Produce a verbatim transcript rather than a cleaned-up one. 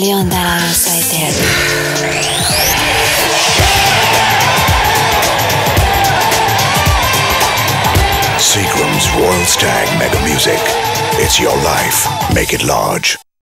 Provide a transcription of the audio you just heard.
million dollars I did. Seagram's Royal Stag Mega Music. It's your life. Make it large.